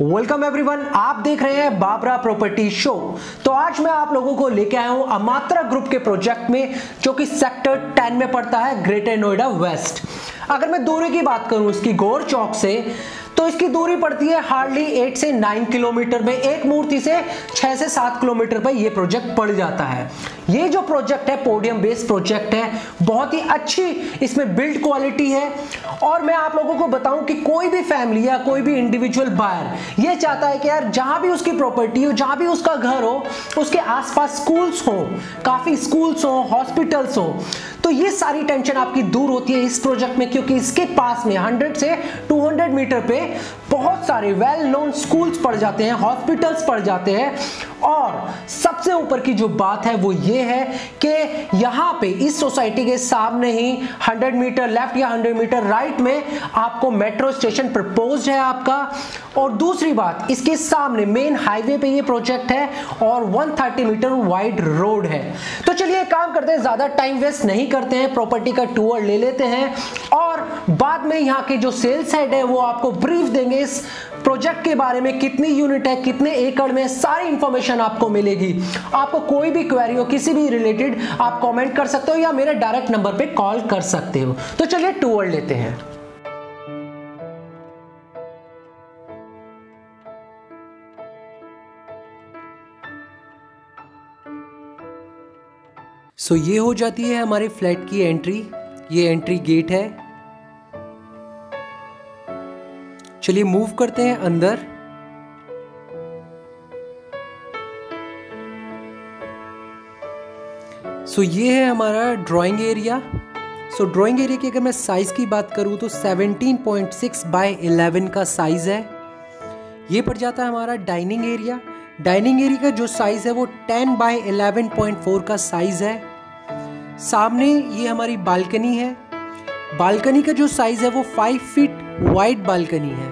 Welcome everyone, आप देख रहे हैं बाबरा प्रॉपर्टी शो। तो आज मैं आप लोगों को लेके आया हूं अमात्रा ग्रुप के प्रोजेक्ट में, जो कि सेक्टर 10 में पड़ता है, ग्रेटर नोएडा वेस्ट। अगर मैं दूरी की बात करूं इसकी गौर चौक से, तो इसकी दूरी पड़ती है हार्डली 8 से 9 किलोमीटर में। एक मूर्ति से 6 से 7 किलोमीटर पर यह प्रोजेक्ट पड़ जाता है। ये जो प्रोजेक्ट है पोडियम बेस्ड प्रोजेक्ट है, बहुत ही अच्छी इसमें बिल्ड क्वालिटी है। और मैं आप लोगों को बताऊं कि कोई भी फैमिली या कोई भी इंडिविजुअल बायर ये चाहता है कि यार जहां भी उसकी प्रॉपर्टी हो, जहां भी उसका घर हो, उसके आसपास स्कूल्स हो, काफी स्कूल्स हो, हॉस्पिटल्स हो, तो ये सारी टेंशन आपकी दूर होती है इस प्रोजेक्ट में, क्योंकि इसके पास में 100 से 200 मीटर पे बहुत सारे वेल नोन स्कूल्स पड़ जाते हैं, हॉस्पिटल्स पड़ जाते हैं। और सबसे ऊपर की जो बात है वो ये है कि यहाँ पे इस सोसाइटी के सामने ही 100 मीटर लेफ्ट या 100 मीटर राइट में आपको मेट्रो स्टेशन प्रपोज्ड है आपका। और दूसरी बात, इसके सामने मेन हाईवे पे ये प्रोजेक्ट है और 130 मीटर वाइड रोड है। तो चलिए काम करते हैं, ज्यादा टाइम वेस्ट नहीं करते हैं, प्रॉपर्टी का टूर ले लेते हैं और बाद में यहाँ के जो सेल्स हेड है वो आपको ब्रीफ देंगे इस प्रोजेक्ट के बारे में, कितनी यूनिट है, कितने एकड़ में, सारी इंफॉर्मेशन आपको मिलेगी। आपको कोई भी क्वेरी हो किसी भी रिलेटेड, आप कमेंट कर सकते हो या मेरे डायरेक्ट नंबर पे कॉल कर सकते हो। तो चलिए टूर लेते हैं। सो ये हो जाती है हमारे फ्लैट की एंट्री। ये एंट्री गेट है। चलिए मूव करते हैं अंदर। सो ये है हमारा drawing area. So drawing area की अगर मैं साइज की बात करूं तो 17.6 बाय 11 का साइज है। ये पड़ जाता है हमारा डाइनिंग एरिया। डाइनिंग एरिया का जो साइज है वो 10 बाय 11.4 का साइज है। सामने ये हमारी बालकनी है। बालकनी का जो साइज है वो 5 फीट वाइड बालकनी है।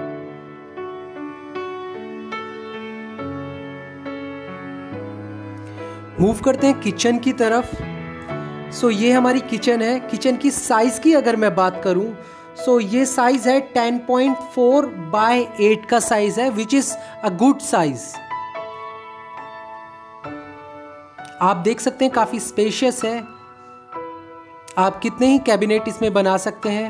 मूव करते हैं किचन की तरफ। सो ये हमारी किचन है। किचन की साइज की अगर मैं बात करूं, सो ये साइज है 10.4 बाय 8 का साइज है, which is a good size. आप देख सकते हैं काफी स्पेशियस है। आप कितने ही कैबिनेट इसमें बना सकते हैं।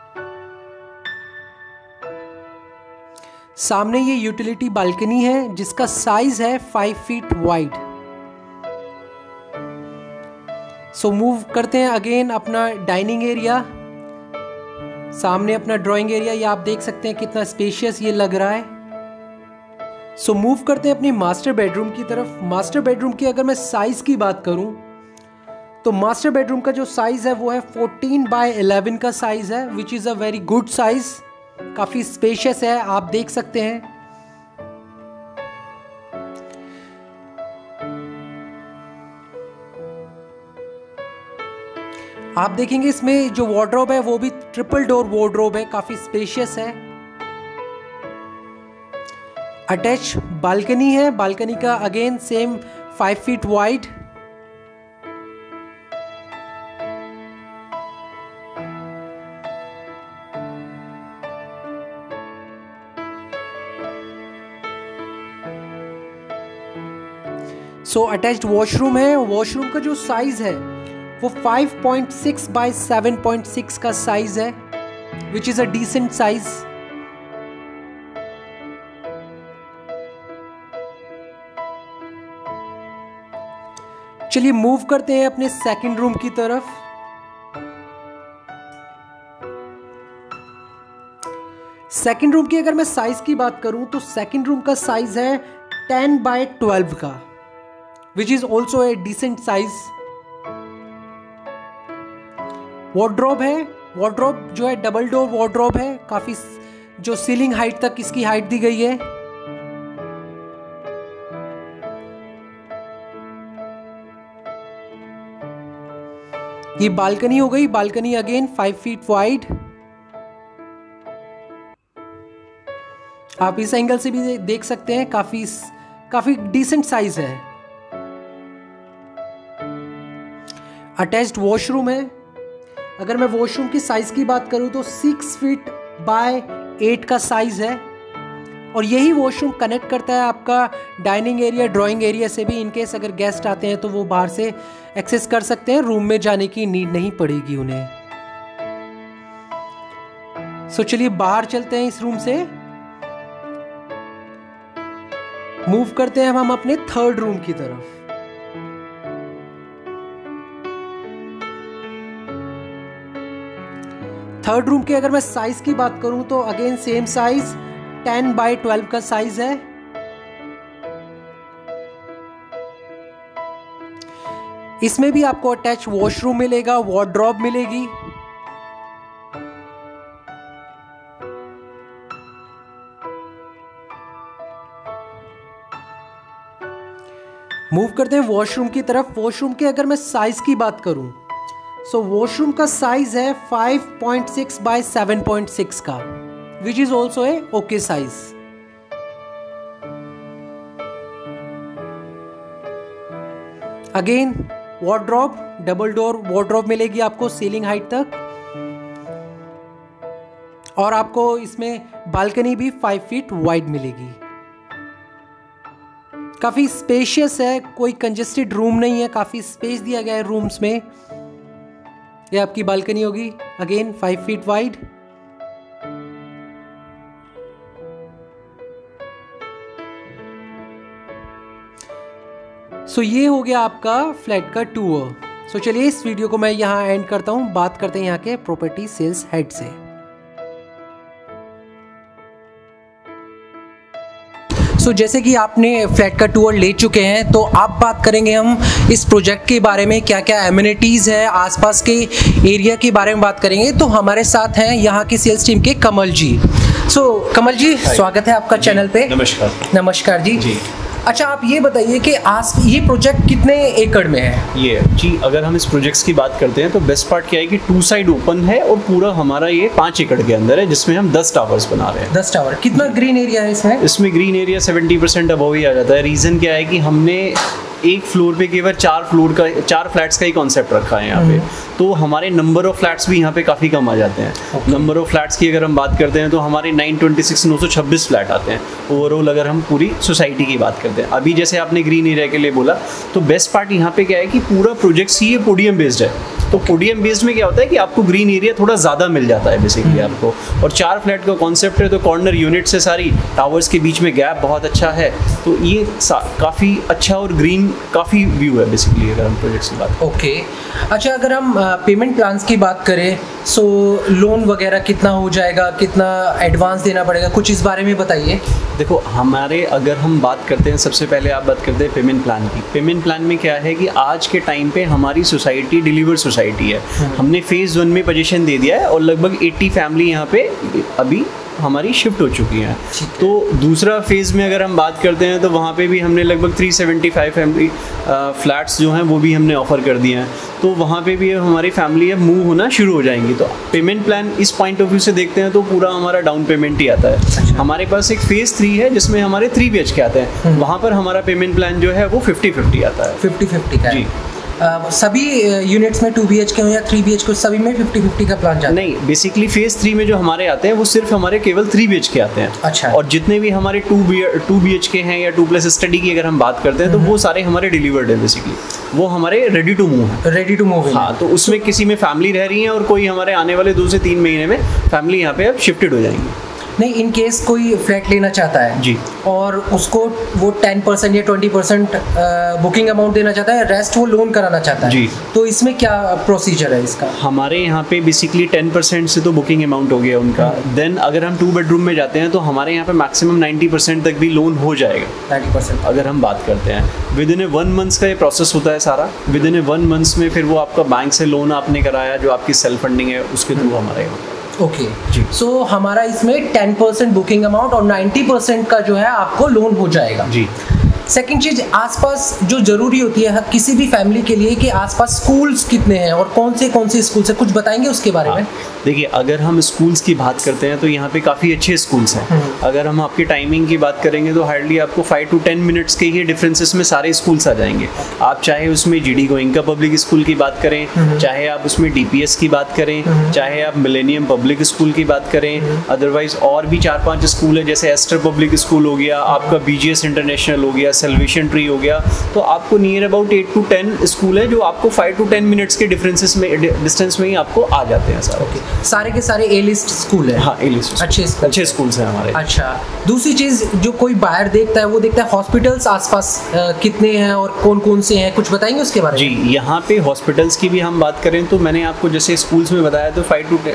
सामने ये यूटिलिटी बालकनी है जिसका साइज है 5 फीट वाइड। सो मूव करते हैं अगेन अपना डाइनिंग एरिया। सामने अपना ड्राइंग एरिया, ये आप देख सकते हैं कितना स्पेशियस ये लग रहा है। सो मूव करते हैं अपनी मास्टर बेडरूम की तरफ। मास्टर बेडरूम की अगर मैं साइज की बात करूं तो मास्टर बेडरूम का जो साइज है वो है 14 बाय 11 का साइज है, which is a very good size. काफी स्पेशियस है, आप देख सकते हैं। आप देखेंगे इसमें जो वार्डरोब है वो भी ट्रिपल डोर वार्डरोब है, काफी स्पेशियस है। अटैच बालकनी है। बालकनी का again same 5 feet wide. So attached washroom है। वॉशरूम का जो साइज है वो 5.6 बाय 7.6 का साइज है, which is a decent size. चलिए मूव करते हैं अपने सेकंड रूम की तरफ। सेकंड रूम की अगर मैं साइज की बात करूं तो सेकंड रूम का साइज है 10 बाय 12 का, which is also a decent size. Wardrobe है। वार्डरोब जो है डबल डोर वार्डरोब है, काफी जो सीलिंग हाइट तक इसकी हाइट दी गई है। ये बालकनी हो गई। Balcony again 5 feet wide. आप इस एंगल से भी देख सकते हैं, काफी डिसेंट साइज है। अटैच्ड वॉशरूम है। अगर मैं वॉशरूम की साइज की बात करूं तो 6 फीट बाय 8 का साइज है। और यही वॉशरूम कनेक्ट करता है आपका डाइनिंग एरिया ड्राइंग एरिया से भी। इनकेस अगर गेस्ट आते हैं तो वो बाहर से एक्सेस कर सकते हैं, रूम में जाने की नीड नहीं पड़ेगी उन्हें। सो चलिए बाहर चलते हैं इस रूम से, मूव करते हैं हम अपने थर्ड रूम की तरफ। थर्ड रूम के अगर मैं साइज की बात करूं तो अगेन सेम साइज 10x12 का साइज है। इसमें भी आपको अटैच वॉशरूम मिलेगा, वार्डरोब मिलेगी। मूव करते हैं वॉशरूम की तरफ। वॉशरूम के अगर मैं साइज की बात करूं सो वॉशरूम का साइज है 5.6 by 7.6 का, which is also a okay size. Again wardrobe, double door wardrobe मिलेगी आपको सीलिंग हाइट तक, और आपको इसमें बालकनी भी 5 फीट वाइड मिलेगी। काफी स्पेशियस है, कोई कंजेस्टेड रूम नहीं है, काफी स्पेस दिया गया है रूम्स में। ये आपकी बालकनी होगी, अगेन 5 फीट वाइड। सो ये हो गया आपका फ्लैट का टूर। सो चलिए इस वीडियो को मैं यहाँ एंड करता हूँ। बात करते हैं यहाँ के प्रॉपर्टी सेल्स हेड से। सो जैसे कि आपने फ्लैट का टूर ले चुके हैं, तो आप बात करेंगे हम इस प्रोजेक्ट के बारे में, क्या क्या एमिनिटीज़ है, आसपास के एरिया के बारे में बात करेंगे। तो हमारे साथ हैं यहाँ की सेल्स टीम के कमल जी। सो कमल जी, स्वागत है आपका चैनल पे। नमस्कार। नमस्कार जी। अच्छा, आप ये बताइए कि ये प्रोजेक्ट कितने एकड़ में है? ये जी, अगर हम इस प्रोजेक्ट्स की बात करते हैं तो बेस्ट पार्ट क्या है कि 2 साइड ओपन है और पूरा हमारा ये 5 एकड़ के अंदर है, जिसमें हम 10 टावर्स बना रहे हैं। 10 टावर। कितना ग्रीन एरिया है इसमें? इसमें ग्रीन एरिया 70% अबव ही आ जाता है। रीज़न क्या है कि हमने एक फ्लोर पे केवल 4 फ्लैट्स का ही कॉन्सेप्ट रखा है यहाँ पे, तो हमारे नंबर ऑफ फ्लैट्स भी यहाँ पे काफ़ी कम आ जाते हैं। नंबर ऑफ फ्लैट्स की अगर हम बात करते हैं तो हमारे 926 फ्लैट आते हैं ओवरऑल, अगर हम पूरी सोसाइटी की बात करते हैं। अभी जैसे आपने ग्रीन एरिया के लिए बोला, तो बेस्ट पार्ट यहाँ पे क्या है कि पूरा प्रोजेक्ट ये पोडियम बेस्ड है। तो पोडियम बेस्ड में क्या होता है कि आपको ग्रीन एरिया थोड़ा ज़्यादा मिल जाता है बेसिकली आपको, और 4 फ्लैट का कॉन्सेप्ट है, तो कॉर्नर यूनिट से सारी टावर्स के बीच में गैप बहुत अच्छा है, तो ये काफ़ी अच्छा और ग्रीन काफ़ी व्यू है बेसिकली अगर हम प्रोजेक्ट्स की बात। ओके। अच्छा, अगर हम पेमेंट प्लान्स की बात करें, सो लोन वगैरह कितना हो जाएगा, कितना एडवांस देना पड़ेगा, कुछ इस बारे में बताइए। देखो, हमारे अगर हम बात करते हैं, सबसे पहले आप बात करते हैं पेमेंट प्लान की। पेमेंट प्लान में क्या है कि आज के टाइम पे हमारी सोसाइटी डिलीवर सोसाइटी है। हमने फेज़ 1 में पोजीशन दे दिया है और लगभग 80 फैमिली यहाँ पे अभी हमारी शिफ्ट हो चुकी हैं। तो दूसरा फेज़ में अगर हम बात करते हैं तो वहाँ पे भी हमने लगभग 375 फैमिली फ्लैट्स जो हैं वो भी हमने ऑफ़र कर दिए हैं, तो वहाँ पे भी हमारी फैमिली अब मूव होना शुरू हो जाएंगी। तो पेमेंट प्लान इस पॉइंट ऑफ व्यू से देखते हैं तो पूरा हमारा डाउन पेमेंट ही आता है। हमारे पास एक फेज़ 3 है जिसमें हमारे 3 BHK आते हैं, वहाँ पर हमारा पेमेंट प्लान जो है वो 50-50 आता है। 50-50 का जी। सभी यूनिट्स में 2 BHK हो या 3 BHK, सभी में 50-50 का प्लान जाता है? नहीं, बेसिकली फेज़ 3 में जो हमारे आते हैं वो सिर्फ हमारे केवल 3 BHK आते हैं। अच्छा। और जितने भी हमारे 2 BHK हैं या 2+ स्टडी की अगर हम बात करते हैं तो वो सारे हमारे डिलीवर्ड है बेसिकली, वो हमारे रेडी टू मूव है। Ready to move. हाँ, तो उसमें किसी में फैमिली रह रही है और कोई हमारे आने वाले 2 से 3 महीने में फैमिली यहाँ पे अब शिफ्टेड हो जाएंगी। नहीं, इन केस कोई फ्लैट लेना चाहता है जी, और उसको वो 10% या 20% बुकिंग अमाउंट देना चाहता है, रेस्ट वो लोन कराना चाहता है जी, तो इसमें क्या प्रोसीजर है इसका? हमारे यहाँ पे बेसिकली 10% से तो बुकिंग अमाउंट हो गया उनका। देन अगर हम 2 बेडरूम में जाते हैं तो हमारे यहाँ पे मैक्सिमम 90% तक भी लोन हो जाएगा। 90% अगर हम बात करते हैं विद इन 1 मंथ्स का ये प्रोसेस होता है सारा। विद इन 1 मंथ्स में फिर वो आपका बैंक से लोन आपने कराया जो आपकी सेल्फ फंडिंग है उसके थ्रू हमारे यहाँ। ओके जी। सो हमारा इसमें 10% बुकिंग अमाउंट और 90% का जो है आपको लोन हो जाएगा जी। सेकंड चीज, आसपास जो जरूरी होती है किसी भी फैमिली के लिए कि आसपास स्कूल्स कितने हैं और कौन से स्कूल्स हैं, कुछ बताएंगे उसके बारे में? देखिए, अगर हम स्कूल्स की बात करते हैं तो यहाँ पे काफ़ी अच्छे स्कूल्स हैं। अगर हम आपकी टाइमिंग की बात करेंगे तो हार्डली आपको 5 to 10 मिनट्स के ही डिफरेंसेस में सारे स्कूल्स आ जाएंगे। आप चाहे उसमें GD गोइंका पब्लिक स्कूल की बात करें, चाहे आप उसमें DPS की बात करें, चाहे आप मिलेनियम पब्लिक स्कूल की बात करें, अदरवाइज और भी 4-5 स्कूल है, जैसे एस्टर पब्लिक स्कूल हो गया, आपका BGS इंटरनेशनल हो गया, सेल्वेशन ट्री हो गया। तो आपको नियर अबाउट 8 to 10 स्कूल है जो आपको 5 to 10 मिनट्स के डिफरेंसेस में डिस्टेंस में ही आपको आ जाते हैं सारे। सारे के सारे A लिस्ट स्कूल है? हाँ, A लिस्ट अच्छे स्कूल्स हैं हमारे। अच्छा, दूसरी चीज जो कोई बाहर देखता है वो देखता है हॉस्पिटल्स आसपास कितने हैं और कौन कौन से हैं, कुछ बताएंगे उसके बारे में? जी, यहाँ पे हॉस्पिटल्स की भी हम बात करें तो मैंने आपको जैसे स्कूल्स में बताया तो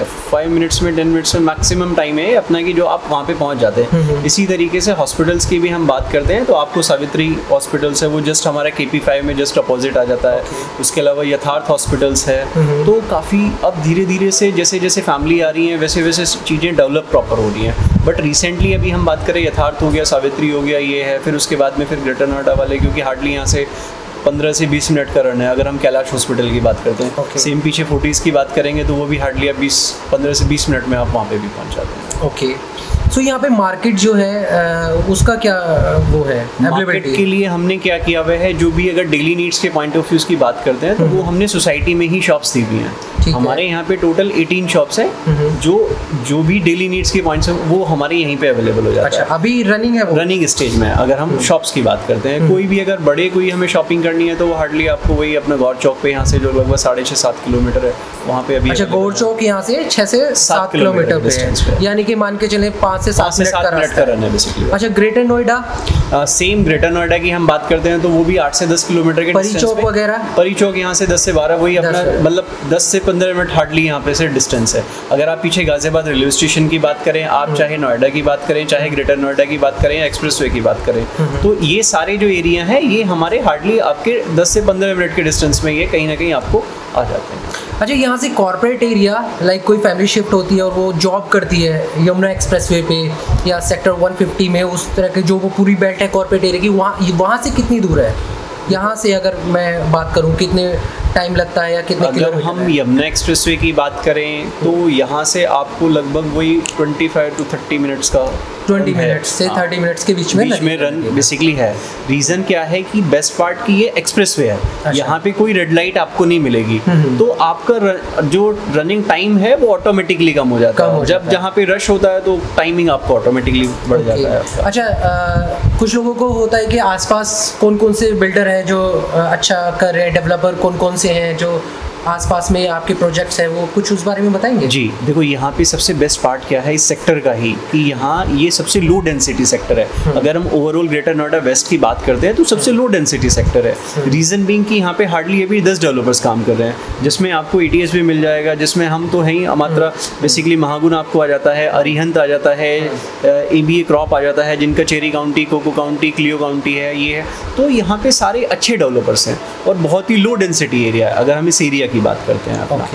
5 मिनट्स में 10 मिनट्स में मैक्सिमम टाइम है अपना कि जो आप वहाँ पे पहुँच जाते हैं। इसी तरीके से हॉस्पिटल्स की भी हम बात करते हैं तो आपको सावित्री हॉस्पिटल्स है, वो जस्ट हमारा KP5 में जस्ट अपोजिट आ जाता है। उसके अलावा यथार्थ हॉस्पिटल्स है। तो काफ़ी अब धीरे धीरे से जैसे जैसे फैमिली आ रही है वैसे वैसे चीज़ें डेवलप प्रॉपर हो रही हैं। बट रिसेंटली अभी हम बात करें, यथार्थ हो गया, सावित्री हो गया, ये है। फिर उसके बाद में फिर ग्रेटर नोएडा वाले, क्योंकि हार्डली यहाँ से 15 से 20 मिनट का रन है। अगर हम कैलाश हॉस्पिटल की बात करते हैं, सेम पीछे फोर्टीज़ की बात करेंगे तो वो भी हार्डली अब 15 से 20 मिनट में आप वहाँ पे भी पहुँच जाते हैं। ओके, सो यहाँ पे मार्केट जो है उसका क्या वो है? मार्केट के लिए हमने क्या किया हुआ है, जो भी अगर डेली नीड्स के पॉइंट ऑफ व्यूज़ की बात करते हैं तो वो हमने सोसाइटी में ही शॉप्स दी हुई हैं। हमारे यहाँ पे टोटल 18 शॉप्स हैं जो भी डेली नीड्स के पॉइंट्स हैं वो हमारे यहीं पे अवेलेबल हो जाता है। अभी रनिंग है वो? रनिंग स्टेज में। अगर हम शॉप्स की बात करते हैं, कोई भी अगर बड़े कोई हमें शॉपिंग करनी है तो वो हार्डली आपको वही अपना गौर चौक पे यहाँ से जो लगभग 6.5-7 किलोमीटर है वहाँ पे अभी। अच्छा, गौर चौक यहाँ से 6 से 7 किलोमीटर डिस्टेंस पे, यानी कि मान के चले 5 से 7 मिनट का रन है बेसिकली। अच्छा, Greater Noida? Same Greater Noida की हम बात करते हैं तो वो भी 8 से 10 किलोमीटर के परी चौक वगैरह? परी चौक यहाँ से 10 से 12, वही अपना मतलब 10 से 15 मिनट हार्डली यहाँ पे से डिस्टेंस है। अगर आप पीछे गाजियाबाद रेलवे स्टेशन की बात करें, आप चाहे नोएडा की बात करें, चाहे ग्रेटर नोएडा की बात करें या एक्सप्रेसवे की बात करें, तो ये सारे जो एरिया हैं ये हमारे हार्डली आपके 10 से 15 मिनट के डिस्टेंस में ये कहीं ना कहीं आपको आ जाते हैं। अच्छा, यहाँ से कॉर्पोरेट एरिया लाइक कोई फैमिली शिफ्ट होती है और वो जॉब करती है यमुना एक्सप्रेसवे पे या सेक्टर 150 में, उस तरह के जो वो पूरी बेल्ट है कॉर्पोरेट एरिया की, वहाँ से कितनी दूर है? यहाँ से अगर मैं बात करूँ कितने टाइम लगता है या कितने किलोमीटर? अगर हम यमुना एक्सप्रेसवे की बात करें तो यहाँ से आपको लगभग वही 25 to 30 मिनट्स का 20 मिनट्स से 30 मिनट्स के बीच में रन बेसिकली है। रीज़न क्या है कि बेस्ट पार्ट की ये एक्सप्रेसवे है। अच्छा। यहाँ पे कोई रेड लाइट आपको नहीं मिलेगी, तो आपका जो रनिंग टाइम है वो ऑटोमेटिकली कम हो जाता है। जब जहाँ पे रश होता है तो टाइमिंग आपको ऑटोमेटिकली बढ़ जाता है। अच्छा, कुछ लोगों को होता है कि आसपास कौन कौन से बिल्डर हैं जो अच्छा कर रहे हैं, डेवलपर कौन कौन से हैं जो आसपास में आपके प्रोजेक्ट्स हैं, वो कुछ उस बारे में बताएंगे? जी, देखो यहाँ पे सबसे बेस्ट पार्ट क्या है इस सेक्टर का ही कि यहाँ ये सबसे लो डेंसिटी सेक्टर है। अगर हम ओवरऑल ग्रेटर नोएडा वेस्ट की बात करते हैं तो सबसे लो डेंसिटी सेक्टर है। रीज़न बीइंग कि यहाँ पे हार्डली अभी 10 डेवलपर्स काम कर रहे हैं, जिसमें आपको ETS भी मिल जाएगा, जिसमें हम तो हैं मात्रा बेसिकली महागुण आपको आ जाता है, अरिहंत आ जाता है, ABA क्रॉप आ जाता है, जिनका Cherry County, Coco County, Cleo County है, ये है। तो यहाँ पे सारे अच्छे डेवलपर्स हैं और बहुत ही लो डेंसिटी एरिया है अगर हम इस एरिया की बात करते हैं अपना।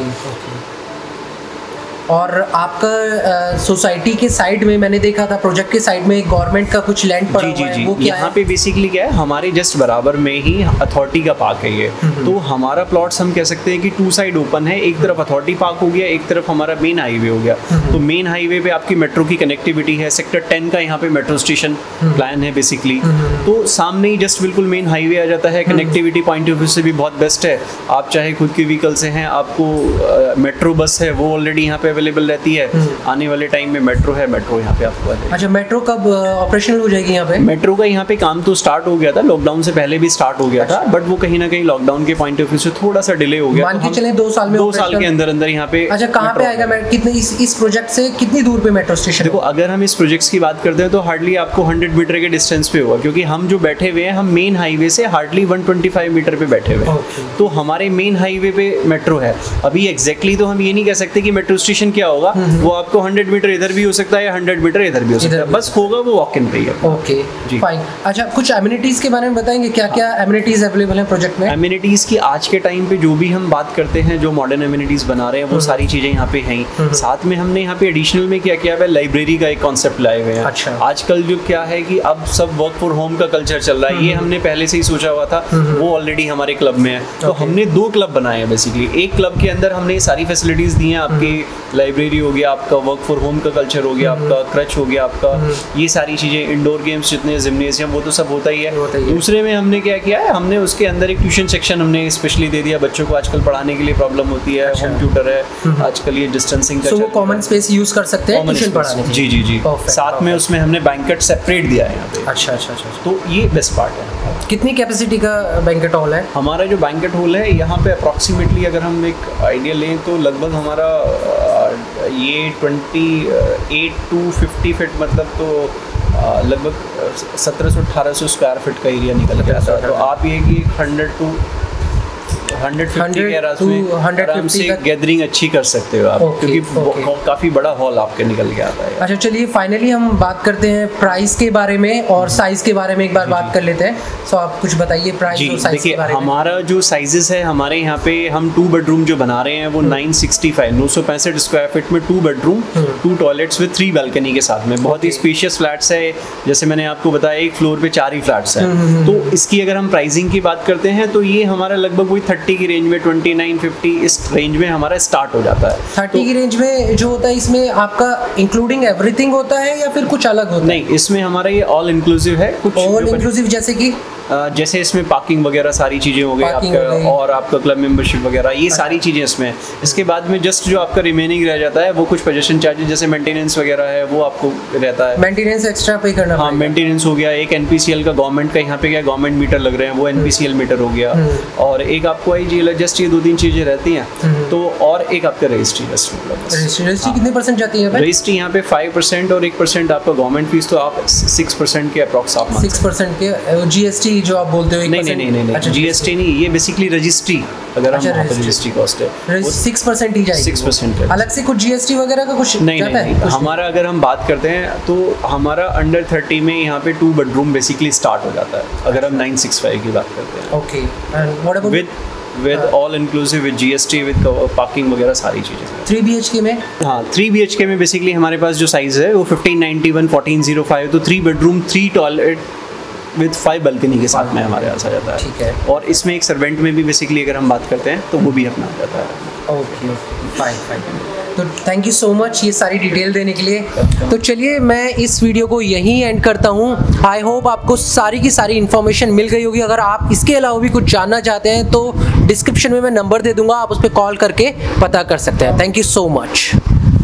और आपका सोसाइटी के साइड में मैंने देखा था, प्रोजेक्ट के साइड में गवर्नमेंट का कुछ लैंड पड़ा हुआ है, वो क्या है? यहाँ पे बेसिकली क्या है, हमारे जस्ट बराबर में ही अथॉरिटी का पार्क है ये। तो हमारा प्लॉट्स हम कह सकते हैं कि 2 साइड ओपन है। एक तरफ अथॉरिटी पार्क हो गया, एक तरफ हमारा मेन हाईवे हो गया। तो मेन हाईवे पे आपकी मेट्रो की कनेक्टिविटी है। सेक्टर 10 का यहाँ पे मेट्रो स्टेशन प्लान है बेसिकली। तो सामने ही जस्ट बिल्कुल मेन हाईवे आ जाता है। कनेक्टिविटी पॉइंट ऑफ व्यू से भी बहुत बेस्ट है। आप चाहे खुद के व्हीकल से हैं, आपको मेट्रो बस है वो ऑलरेडी यहाँ पे अवेलेबल रहती है। आने वाले टाइम में मेट्रो है, मेट्रो यहाँ पे आपको आ जाएगी। अच्छा, मेट्रो कब ऑपरेशनल हो जाएगी यहाँ पे? मेट्रो का यहाँ पे काम तो स्टार्ट हो गया था, लॉकडाउन से पहले भी स्टार्ट हो गया था, बट वो कहीं ना कहीं लॉकडाउन के पॉइंट ऑफ व्यू से थोड़ा सा डिले हो गया। मान के चले 2 साल में, 2 साल के अंदर अंदर यहाँ पे। अच्छा, कहाँ पे आएगा? कितने इस प्रोजेक्ट से कितनी दूर पे मेट्रो स्टेशन? देखो, अगर हम इस प्रोजेक्ट्स की बात करते हैं तो हार्डली आपको 100 मीटर के डिस्टेंस पे होगा, क्योंकि हम जो बैठे हुए हैं हम मेन हाईवे से हार्डली 125 मीटर पे बैठे हुए हैं। तो हमारे मेन हाईवे पे मेट्रो है। अभी एग्जैक्टली तो हम ये नहीं कह सकते कि मेट्रो स्टेशन लोकेशन क्या होगा वो आपको 100 मीटर इधर भी हो सकता है या 100 मीटर इधर भी हो सकता है, बस होगा वो वॉक इन पे ही है। Okay fine. अच्छा, कुछ एमिनिटीज के बारे में बताएंगे, क्या क्या एमिनिटीज अवेलेबल है प्रोजेक्ट में? एमिनिटीज की आज के टाइम पे जो भी हम बात करते हैं, जो मॉडर्न एमिनिटीज बना रहे हैं वो सारी चीजें यहाँ पे हैं। साथ में हमने यहाँ पे एडिशनल में क्या किया है, लाइब्रेरी का एक कॉन्सेप्ट लाए हुए हैं। अच्छा। आजकल जो क्या है कि अब सब वर्क फॉर होम का कल्चर चल रहा है, ये हमने पहले से ही सोचा हुआ था, वो ऑलरेडी हमारे क्लब में है। तो हमने 2 क्लब बनाए हैं बेसिकली। एक क्लब के अंदर हमने सारी फैसिलिटीज दी हैं, आपकी लाइब्रेरी हो गया, आपका वर्क फॉर होम का कल्चर हो गया, आपका क्रच हो गया, आपका ये सारी चीजें, इंडोर गेम्स जितने, जिम्नेशियम, वो तो सब होता ही है। दूसरे में हमने क्या किया है, हमने उसके अंदर एक ट्यूशन सेक्शन हमने स्पेशली दे दिया। बच्चों को आजकल पढ़ाने के लिए प्रॉब्लम होती है, होम ट्यूटर है आजकल, ये डिस्टेंसिंग का, वो कॉमन स्पेस यूज कर सकते हैं ट्यूशन पढ़ाने के लिए। जी। साथ में उसमें हमने बैंकेट सेपरेट दिया है यहाँ पे। अच्छा। तो ये बेस्ट पार्ट है। कितनी कैपेसिटी का बैंकेट हॉल है? हमारा जो बैंकेट हॉल है यहाँ पे अप्रॉक्सीमेटली अगर हम एक आइडिया लें तो लगभग हमारा ये 28 to 50 फीट, मतलब तो लगभग 1700-1800 स्क्वायर फीट का एरिया निकल के आता है। तो आप ये कि 100 to 150 के आराम से गैदरिंग अच्छी कर सकते हो आप, क्योंकि काफी बड़ा हॉल आपके निकल के आता है। अच्छा, चलिए फाइनली हम बात करते हैं प्राइस के बारे में और साइज के बारे में एक बार बात कर लेते हैं। सो आप कुछ बताइए प्राइस और साइज के बारे में। हमारा जो साइजेस है, हमारे यहाँ पे हम 2 बेडरूम जो बना रहे हैं वो 965 स्क्वायर फीट में 2 बेडरूम 2 टॉयलेट्स विद 3 बालकनी के साथ में, बहुत ही स्पेशियस फ्लैट्स है। जैसे मैंने आपको बताया, एक फ्लोर पे 4 ही फ्लैट्स हैं। तो इसकी अगर हम प्राइसिंग की बात करते हैं तो ये हमारा लगभग वही 30 की रेंज में, 29-50 इस रेंज में हमारा स्टार्ट हो जाता है। 30 की रेंज में जो होता है, इसमें आपका इंक्लूडिंग एवरीथिंग होता है या फिर कुछ अलग होता है? नहीं, इसमें हमारा ये ऑल इंक्लूसिव है। कुछ ऑल इंक्लूसिव जैसे कि जैसे इसमें पार्किंग वगैरह सारी चीज़ें हो गई आपका, और आपका क्लब मेंबरशिप वगैरह, ये सारी चीज़ें इसमें। इसके बाद में जस्ट जो आपका रिमेनिंग रह जाता है वो कुछ पोजीशन चार्जेस जैसे मेंटेनेंस वगैरह है वो आपको रहता है। मेंटेनेंस एक्स्ट्रा पे करना। हाँ, मेंटेनेंस हो गया। एक NPCL का गवर्नमेंट का यहाँ पे क्या गवर्नमेंट मीटर लग रहे हैं, वो NPCL मीटर हो गया। और एक आपको IGL, जस्ट ये 2-3 चीज़ें रहती हैं। तो और एक आपका रजिस्ट्री, रजिस्ट्री कितने % जाती है? रजिस्ट्री यहाँ पे 5% और 1% आपका गवर्नमेंट फीस, तो आप 6% के अप्रॉक्स आप 6% के। GST जो आप बोलते हो? नहीं, अच्छा, GST नहीं, ये बेसिकली रजिस्ट्री, अगर हम रजिस्ट्री कॉस्ट है 6% ही जाएगी। 6% अलग से कुछ GST वगैरह का कुछ नहीं। हमारा अगर हम बात करते हैं तो हमारा अंडर 30 में यहाँ पे 2 बेडरूम बेसिकली स्टार्ट हो जाता है, अगर हम 965 की बात करते हैं। Okay, and what about with all inclusive, with GST, with parking वगैरह सारी चीज़ें। 3 BHK में? हाँ, 3 BHK में बेसिकली हमारे पास जो साइज़ है वो 1591 1405, तो 3 बेडरूम 3 टॉयलेट विद 5 बालकनी के साथ में हमारे पास आ जाता है। ठीक है। और इसमें एक सर्वेंट में भी बेसिकली अगर हम बात करते हैं तो वो भी अपना आ जाता है। Okay, fine. तो थैंक यू सो मच ये सारी डिटेल देने के लिए। तो चलिए मैं इस वीडियो को यहीं एंड करता हूँ। आई होप आपको सारी की सारी इन्फॉर्मेशन मिल गई होगी। अगर आप इसके अलावा भी कुछ जानना चाहते हैं तो डिस्क्रिप्शन में मैं नंबर दे दूँगा, आप उस पर कॉल करके पता कर सकते हैं। Thank you so much.